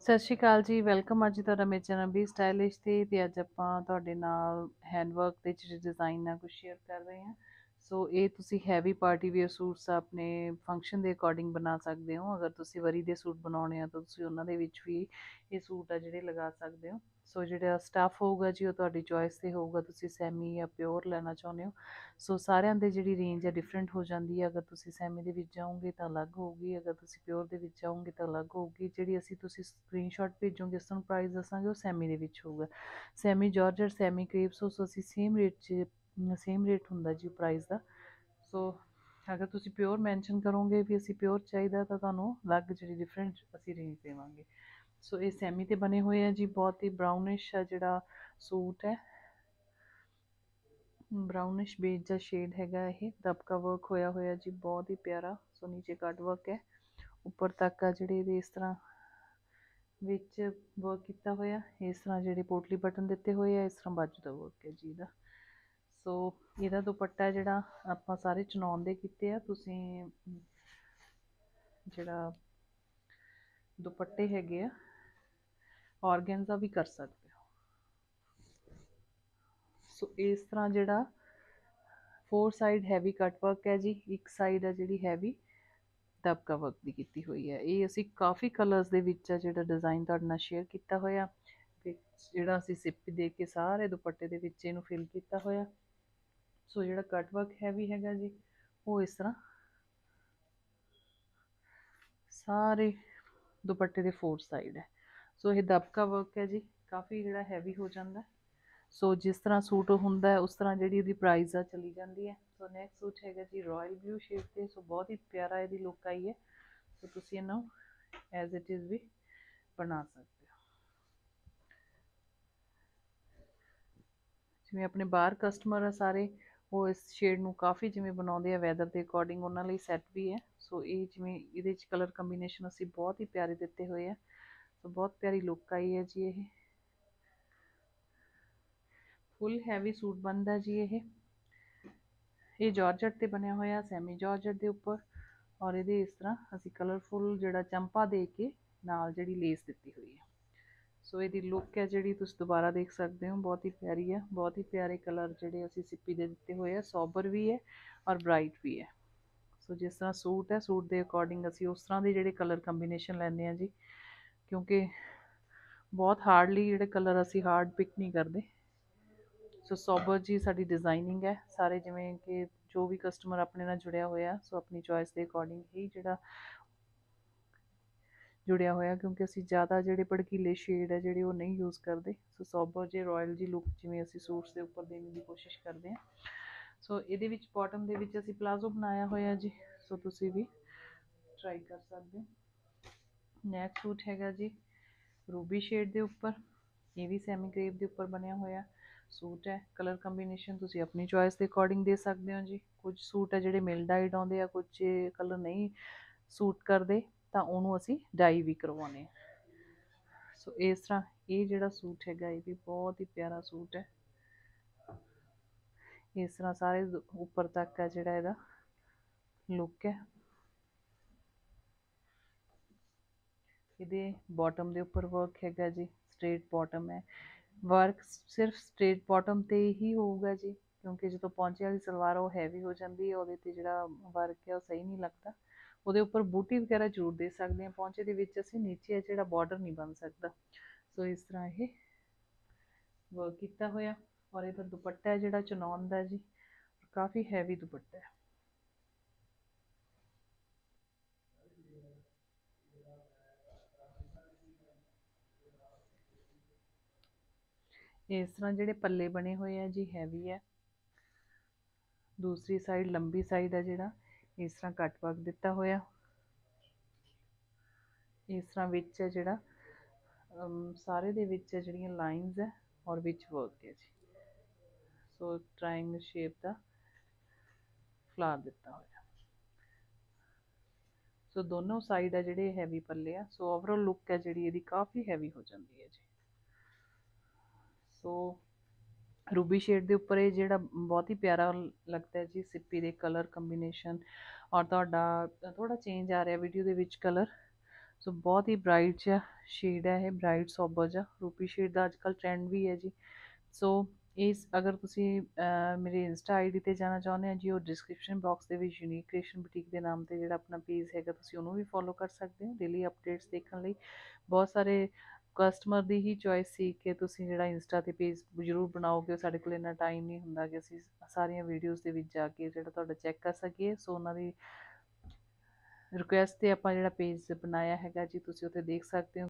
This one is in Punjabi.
ਸਤਿ ਸ਼੍ਰੀ ਅਕਾਲ ਜੀ, ਵੈਲਕਮ। ਅੱਜ ਤੁਹਾਡਾ ਮੇਰੇ ਚੈਨਲ ਵੀ ਸਟਾਈਲਿਸ਼ ਤੇ ਅੱਜ ਆਪਾਂ ਤੁਹਾਡੇ ਨਾਲ ਹੈਂਡਵਰਕ ਦੇ ਜਿਹੜੇ ਡਿਜ਼ਾਈਨ ਨਾਲ ਕੁਝ ਸ਼ੇਅਰ ਕਰ ਰਹੇ ਹਾਂ। ਸੋ ਇਹ ਤੁਸੀਂ ਹੈਵੀ ਪਾਰਟੀ ਵੇਅਰ ਸੂਟਸ ਆਪਣੇ ਫੰਕਸ਼ਨ ਦੇ ਅਕੋਰਡਿੰਗ ਬਣਾ ਸਕਦੇ ਹੋ। ਅਗਰ ਤੁਸੀਂ ਵਰੀ ਦੇ ਸੂਟ ਬਣਾਉਣੇ ਆ ਤਾਂ ਤੁਸੀਂ ਉਹਨਾਂ ਦੇ ਵਿੱਚ ਵੀ ਇਹ ਸੂਟ ਆ ਜਿਹੜੇ ਲਗਾ ਸਕਦੇ ਹੋ। ਸੋ ਜਿਹੜਾ ਸਟੱਫ ਹੋਊਗਾ ਜੀ ਉਹ ਤੁਹਾਡੀ ਚੋਇਸ 'ਤੇ ਹੋਊਗਾ, ਤੁਸੀਂ ਸੈਮੀ ਜਾਂ ਪਿਓਰ ਲੈਣਾ ਚਾਹੁੰਦੇ ਹੋ। ਸੋ ਸਾਰਿਆਂ ਦੇ ਜਿਹੜੀ ਰੇਂਜ ਹੈ ਡਿਫਰੈਂਟ ਹੋ ਜਾਂਦੀ ਹੈ। ਅਗਰ ਤੁਸੀਂ ਸੈਮੀ ਦੇ ਵਿੱਚ ਜਾਓਗੇ ਤਾਂ ਅਲੱਗ ਹੋਊਗੀ, ਅਗਰ ਤੁਸੀਂ ਪਿਓਰ ਦੇ ਵਿੱਚ ਜਾਓਗੇ ਤਾਂ ਅਲੱਗ ਹੋਊਗੀ। ਜਿਹੜੀ ਤੁਸੀਂ ਸਕਰੀਨਸ਼ਾਟ ਭੇਜੋਗੇ, ਇਸ ਨੂੰ ਪ੍ਰਾਈਸ ਦੱਸਾਂਗੇ, ਉਹ ਸੈਮੀ ਦੇ ਵਿੱਚ ਹੋਊਗਾ। Semi georgette, semi crepe, so ਅਸੀਂ ਸੇਮ ਰੇਟ ਹੁੰਦਾ ਜੀ ਪ੍ਰਾਈਸ ਦਾ। ਸੋ ਅਗਰ ਤੁਸੀਂ ਪਿਓਰ ਮੈਂਸ਼ਨ ਕਰੋਗੇ ਵੀ ਅਸੀਂ ਪਿਓਰ ਚਾਹੀਦਾ ਤਾਂ ਤੁਹਾਨੂੰ ਅਲੱਗ ਜਿਹੜੀ ਡਿਫਰੈਂਟ ਅਸੀਂ ਰੇਂਜ ਦੇਵਾਂਗੇ। ਸੋ ਇਹ ਸੈਮੀ ਤੇ ਬਣੇ ਹੋਏ ਆ ਜੀ, ਬਹੁਤ ਹੀ ਬਰਾਊਨਿਸ਼ ਆ ਜਿਹੜਾ ਸੂਟ ਹੈ, ਬਰਾਊਨਿਸ਼ ਬੇਜ ਦਾ ਸ਼ੇਡ ਹੈਗਾ। ਇਹ ਦਬਕਾ ਵਰਕ ਹੋਇਆ ਹੋਇਆ ਜੀ, ਬਹੁਤ ਹੀ ਪਿਆਰਾ। ਸੋ ਨੀਚੇ ਕੱਟ ਵਰਕ ਹੈ, ਉੱਪਰ ਤੱਕ ਆ ਜਿਹੜੇ ਇਹਦੇ ਇਸ ਤਰ੍ਹਾਂ ਵਿੱਚ ਵਰਕ ਕੀਤਾ ਹੋਇਆ। ਇਸ ਤਰ੍ਹਾਂ ਜਿਹੜੇ ਪੋਟਲੀ ਬਟਨ ਦਿੱਤੇ ਹੋਏ ਆ, ਇਸ ਤਰ੍ਹਾਂ ਬਾਜੂ ਦਾ ਵਰਕ ਹੈ ਜੀ ਇਹਦਾ। ਸੋ ਇਹਦਾ ਦੁਪੱਟਾ ਜਿਹੜਾ ਆਪਾਂ ਸਾਰੇ ਚਨੌਨ ਦੇ ਕੀਤੇ ਆ। ਤੁਸੀਂ ਜਿਹੜਾ ਦੁਪੱਟੇ ਹੈਗੇ ਆ ਔਰਗੈਂਜ਼ਾ ਵੀ ਕਰ ਸਕਦੇ ਹੋ। ਸੋ ਇਸ ਤਰ੍ਹਾਂ ਜਿਹੜਾ 4 ਸਾਈਡ ਹੈਵੀ ਕੱਟ ਵਰਕ ਹੈ ਜੀ, ਇੱਕ ਸਾਈਡ ਹੈ ਜਿਹੜੀ ਹੈਵੀ ਦਬਕਾ ਵਰਕ ਦੀ ਕੀਤੀ ਹੋਈ ਹੈ। ਇਹ ਅਸੀਂ ਕਾਫੀ ਕਲਰਸ ਦੇ ਵਿੱਚ ਆ ਜਿਹੜਾ ਡਿਜ਼ਾਈਨ ਤੁਹਾਡੇ ਨਾਲ ਸ਼ੇਅਰ ਕੀਤਾ ਹੋਇਆ, ਵਿੱਚ ਜਿਹੜਾ ਅਸੀਂ ਸਿੱਪੀ ਦੇ ਕੇ ਸਾਰੇ ਦੁਪੱਟੇ ਦੇ ਵਿੱਚ ਇਹਨੂੰ ਫਿਲ ਕੀਤਾ ਹੋਇਆ। ਸੋ ਜਿਹੜਾ ਕੱਟ ਵਰਕ ਹੈਵੀ ਹੈਗਾ ਜੀ, ਉਹ ਇਸ ਤਰ੍ਹਾਂ ਸਾਰੇ ਦੁਪੱਟੇ ਦੇ 4 ਸਾਈਡ ਹੈ। ਸੋ ਇਹ ਦਬਕਾ ਵਰਕ ਹੈ ਜੀ, ਕਾਫੀ ਜਿਹੜਾ ਹੈਵੀ ਹੋ ਜਾਂਦਾ। ਸੋ ਜਿਸ ਤਰ੍ਹਾਂ ਸੂਟ ਹੁੰਦਾ ਹੈ ਉਸ ਤਰ੍ਹਾਂ ਜਿਹੜੀ ਇਹਦੀ ਪ੍ਰਾਈਸ ਆ ਚਲੀ ਜਾਂਦੀ ਹੈ। ਸੋ ਨੈਕਸਟ ਸੂਟ ਹੈਗਾ ਜੀ ਰਾਇਲ ਬਲੂ ਸ਼ੇਡ 'ਤੇ। ਸੋ ਬਹੁਤ ਹੀ ਪਿਆਰਾ ਇਹਦੀ ਲੁੱਕ ਆਈ ਹੈ। ਸੋ ਤੁਸੀਂ ਇਹਨੂੰ ਐਜ਼ ਇਟ ਇਜ਼ ਵੀ ਬਣਾ ਸਕਦੇ ਹੋ। ਜਿਵੇਂ ਆਪਣੇ ਬਾਹਰ ਕਸਟਮਰ ਆ ਸਾਰੇ, ਉਹ ਇਸ ਸ਼ੇਡ ਨੂੰ ਕਾਫੀ ਜਿਵੇਂ ਬਣਾਉਂਦੇ ਆ ਵੈਦਰ ਦੇ ਅਕੋਰਡਿੰਗ, ਉਹਨਾਂ ਲਈ ਸੈੱਟ ਵੀ ਹੈ। ਸੋ ਇਹ ਜਿਵੇਂ ਇਹਦੇ 'ਚ ਕਲਰ ਕੰਬੀਨੇਸ਼ਨ ਅਸੀਂ ਬਹੁਤ ਹੀ ਪਿਆਰੇ ਦਿੱਤੇ ਹੋਏ ਆ। ਸੋ ਬਹੁਤ ਪਿਆਰੀ ਲੁੱਕ ਆਈ ਹੈ ਜੀ। ਫੁੱਲ ਹੈਵੀ ਸੂਟ ਬਣਦਾ ਜੀ ਇਹ ਜਾਰਜਟ ਤੇ ਬਣਿਆ ਹੋਇਆ, ਸੈਮੀ ਜਾਰਜਟ ਦੇ ਉੱਪਰ। ਔਰ ਇਹਦੇ ਇਸ ਤਰ੍ਹਾਂ ਅਸੀਂ ਕਲਰਫੁੱਲ ਜਿਹੜਾ ਚੰਪਾ ਦੇ ਕੇ ਨਾਲ ਜਿਹੜੀ ਲੇਸ ਦਿੱਤੀ ਹੋਈ ਹੈ। ਸੋ ਇਹਦੀ ਲੁੱਕ ਹੈ ਜਿਹੜੀ ਤੁਸੀਂ ਦੁਬਾਰਾ ਦੇਖ ਸਕਦੇ ਹੋ, ਬਹੁਤ ਹੀ ਪਿਆਰੀ ਹੈ। ਬਹੁਤ ਹੀ ਪਿਆਰੇ ਕਲਰ ਜਿਹੜੇ ਅਸੀਂ ਸਿੱਪੀ ਦੇ ਦਿੱਤੇ ਹੋਏ ਆ, ਸੋਬਰ ਵੀ ਹੈ ਔਰ ਬਰਾਈਟ ਵੀ ਹੈ। ਸੋ ਜਿਸ ਤਰ੍ਹਾਂ ਸੂਟ ਹੈ, ਸੂਟ ਦੇ ਅਕੋਰਡਿੰਗ ਅਸੀਂ ਉਸ ਤਰ੍ਹਾਂ ਦੇ ਜਿਹੜੇ ਕਲਰ ਕੰਬੀਨੇਸ਼ਨ ਲੈਂਦੇ ਹਾਂ ਜੀ, ਕਿਉਂਕਿ ਬਹੁਤ ਹਾਰਡਲੀ ਜਿਹੜੇ ਕਲਰ ਅਸੀਂ ਹਾਰਡ ਪਿਕ ਨਹੀਂ ਕਰਦੇ। ਸੋ ਸੋਬਰ ਜੀ ਸਾਡੀ ਡਿਜ਼ਾਈਨਿੰਗ ਹੈ ਸਾਰੇ, ਜਿਵੇਂ ਕਿ ਜੋ ਵੀ ਕਸਟਮਰ ਆਪਣੇ ਨਾਲ ਜੁੜਿਆ ਹੋਇਆ, ਸੋ ਆਪਣੀ ਚੋਇਸ ਦੇ ਅਕੋਰਡਿੰਗ ਹੀ ਜਿਹੜਾ ਜੁੜਿਆ ਹੋਇਆ, ਕਿਉਂਕਿ ਅਸੀਂ ਜ਼ਿਆਦਾ ਜਿਹੜੇ ਭੜਕੀਲੇ ਸ਼ੇਡ ਹੈ ਜਿਹੜੇ ਉਹ ਨਹੀਂ ਯੂਜ਼ ਕਰਦੇ। ਸੋ ਸੋਬਰ ਜੇ ਰਾਇਲ ਜੀ ਲੁੱਕ ਜਿਵੇਂ ਅਸੀਂ ਸੂਟਸ ਦੇ ਉੱਪਰ ਦੇਣ ਦੀ ਕੋਸ਼ਿਸ਼ ਕਰਦੇ ਹਾਂ। ਸੋ ਇਹਦੇ ਵਿੱਚ ਬਾਟਮ ਦੇ ਵਿੱਚ ਅਸੀਂ ਪਲਾਜ਼ੋ ਬਣਾਇਆ ਹੋਇਆ ਜੀ, ਸੋ ਤੁਸੀਂ ਵੀ ਟਰਾਈ ਕਰ ਸਕਦੇ ਹੋ। ਨੈਕਸਟ ਸੂਟ ਹੈਗਾ ਜੀ ਰੂਬੀ ਸ਼ੇਡ ਦੇ ਉੱਪਰ, ਇਹ ਵੀ ਸੈਮੀ ਕ੍ਰੇਪ ਦੇ ਉੱਪਰ ਬਣਿਆ ਹੋਇਆ ਸੂਟ ਹੈ। ਕਲਰ ਕੰਬੀਨੇਸ਼ਨ ਤੁਸੀਂ ਆਪਣੀ ਚੋਇਸ ਦੇ ਅਕੋਰਡਿੰਗ ਦੇ ਸਕਦੇ ਹੋ ਜੀ। ਕੁਝ ਸੂਟ ਹੈ ਜਿਹੜੇ ਮਿਲ ਡਾਈਡ ਆਉਂਦੇ ਆ, ਕੁਝ ਕਲਰ ਨਹੀਂ ਸੂਟ ਕਰਦੇ ਤਾਂ ਉਹਨੂੰ ਅਸੀਂ ਡਾਈ ਵੀ ਕਰਵਾਉਂਦੇ ਹਾਂ। ਸੋ ਇਸ ਤਰ੍ਹਾਂ ਇਹ ਜਿਹੜਾ ਸੂਟ ਹੈਗਾ ਇਹ ਵੀ ਬਹੁਤ ਹੀ ਪਿਆਰਾ ਸੂਟ ਹੈ। ਇਸ ਤਰ੍ਹਾਂ ਸਾਰੇ ਉੱਪਰ ਤੱਕ ਹੈ ਜਿਹੜਾ ਇਹਦਾ ਲੁੱਕ ਹੈ। ਇਹਦੇ ਬਾਟਮ ਦੇ ਉੱਪਰ ਵਰਕ ਹੈਗਾ ਜੀ, ਸਟ੍ਰੇਟ ਬਾਟਮ ਹੈ। ਵਰਕ ਸਿਰਫ ਸਟ੍ਰੇਟ ਬਾਟਮ ਤੇ ਹੀ ਹੋਊਗਾ ਜੀ, ਕਿਉਂਕਿ ਜਦੋਂ ਪੌਂਚੇ ਵਾਲੀ ਸਲਵਾਰ ਉਹ ਹੈਵੀ ਹੋ ਜਾਂਦੀ ਹੈ, ਉਹਦੇ 'ਤੇ ਜਿਹੜਾ ਵਰਕ ਹੈ ਉਹ ਸਹੀ ਨਹੀਂ ਲੱਗਦਾ। ਉਹਦੇ ਉੱਪਰ ਬੂਟੀ ਵਗੈਰਾ ਜ਼ਰੂਰ ਦੇ ਸਕਦੇ ਹਾਂ, ਪੌਂਚੇ ਦੇ ਵਿੱਚ ਅਸੀਂ ਨੀਚੇ ਜਿਹੜਾ ਬਾਰਡਰ ਨਹੀਂ ਬਣ ਸਕਦਾ। ਸੋ ਇਸ ਤਰ੍ਹਾਂ ਇਹ ਵਰਕ ਕੀਤਾ ਹੋਇਆ। ਔਰ ਇਹਦਾ ਦੁਪੱਟਾ ਹੈ ਜਿਹੜਾ ਚਨੌਨ ਦਾ ਜੀ, ਕਾਫੀ ਹੈਵੀ ਦੁਪੱਟਾ ਹੈ। ਇਸ ਤਰ੍ਹਾਂ ਜਿਹੜੇ ਪੱਲੇ ਬਣੇ ਹੋਏ ਆ ਜੀ ਹੈਵੀ ਹੈ। ਦੂਸਰੀ ਸਾਈਡ ਲੰਬੀ ਸਾਈਡ ਹੈ ਜਿਹੜਾ ਇਸ ਤਰ੍ਹਾਂ ਕੱਟ ਵਰਕ ਦਿੱਤਾ ਹੋਇਆ। ਇਸ ਤਰ੍ਹਾਂ ਵਿੱਚ ਹੈ ਜਿਹੜਾ ਸਾਰੇ ਦੇ ਵਿੱਚ ਜਿਹੜੀਆਂ ਲਾਈਨਸ ਹੈ ਔਰ ਵਿੱਚ ਵਰਕ ਹੈ ਜੀ। ਸੋ ਟਰਾਇੰਗਲ ਸ਼ੇਪ ਦਾ ਫਲਾਰ ਦਿੱਤਾ ਹੋਇਆ। ਸੋ ਦੋਨੋਂ ਸਾਈਡ ਹੈ ਜਿਹੜੇ ਹੈਵੀ ਪੱਲੇ ਆ। ਸੋ ਓਵਰਆਲ ਲੁੱਕ ਹੈ ਜਿਹੜੀ ਇਹਦੀ ਕਾਫੀ ਹੈਵੀ ਹੋ ਜਾਂਦੀ ਹੈ ਜੀ। ਸੋ ਰੂਬੀ ਸ਼ੇਡ ਦੇ ਉੱਪਰ ਇਹ ਜਿਹੜਾ ਬਹੁਤ ਹੀ ਪਿਆਰਾ ਲੱਗਦਾ ਹੈ ਜੀ, ਸਿੱਪੀ ਦੇ ਕਲਰ ਕੰਬੀਨੇਸ਼ਨ। ਔਰ ਤੁਹਾਡਾ ਥੋੜਾ ਚੇਂਜ ਆ ਰਿਹਾ ਵੀਡੀਓ ਦੇ ਵਿੱਚ ਕਲਰ। ਸੋ ਬਹੁਤ ਹੀ ਬ੍ਰਾਈਟ ਜਿਹਾ ਸ਼ੇਡ ਹੈ ਇਹ, ਬ੍ਰਾਈਟ ਸੋਬਰ ਜਿਹਾ ਰੂਪੀ ਸ਼ੇਡ ਦਾ ਅੱਜ ਕੱਲ੍ਹ ਟਰੈਂਡ ਵੀ ਹੈ ਜੀ। ਸੋ ਇਸ ਅਗਰ ਤੁਸੀਂ ਮੇਰੇ ਇੰਸਟਾ ਆਈਡੀ ਤੇ ਜਾਣਾ ਚਾਹੁੰਦੇ ਹੋ ਜੀ, ਉਹ ਡਿਸਕ੍ਰਿਪਸ਼ਨ ਬਾਕਸ ਦੇ ਵਿੱਚ ਯੂਨੀਕ ਕ੍ਰੀਏਸ਼ਨ ਬੁਟੀਕ ਦੇ ਨਾਮ ਤੇ ਜਿਹੜਾ ਆਪਣਾ ਪੇਜ ਹੈਗਾ, ਤੁਸੀਂ ਉਹਨੂੰ ਵੀ ਫੋਲੋ ਕਰ ਸਕਦੇ ਹੋ ਡੇਲੀ ਅਪਡੇਟਸ ਦੇਖਣ ਲਈ। ਬਹੁਤ ਸਾਰੇ ਕਸਟਮਰ ਦੀ ਹੀ ਚੋਇਸ ਸੀ ਕਿ ਤੁਸੀਂ ਜਿਹੜਾ ਇੰਸਟਾ ਤੇ ਪੇਜ ਜ਼ਰੂਰ ਬਣਾਓਗੇ, ਸਾਡੇ ਕੋਲ ਇੰਨਾ ਟਾਈਮ ਨਹੀਂ ਹੁੰਦਾ ਕਿ ਅਸੀਂ ਸਾਰੀਆਂ ਵੀਡੀਓਜ਼ ਦੇ ਵਿੱਚ ਜਾ ਕੇ ਜਿਹੜਾ ਤੁਹਾਡਾ ਚੈੱਕ ਕਰ ਸਕੀਏ। ਸੋ ਉਹਨਾਂ ਦੀ ਰਿਕੁਐਸਟ ਤੇ ਆਪਾਂ ਜਿਹੜਾ ਪੇਜ ਬਣਾਇਆ ਹੈਗਾ ਜੀ, ਤੁਸੀਂ ਉੱਥੇ ਦੇਖ ਸਕਦੇ ਹੋ